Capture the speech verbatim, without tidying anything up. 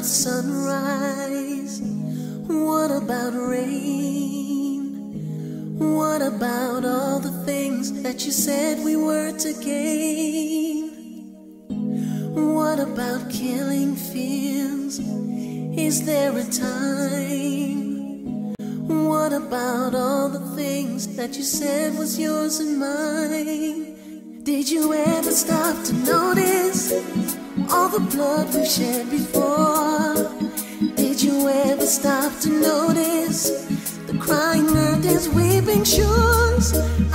about sunrise? What about rain? What about all the things that you said we were to gain? What about killing fears? Is there a time? What about all the things that you said was yours and mine? Did you ever stop to notice all the blood we've shed before? Did you ever stop to notice the crying earth is weeping shores?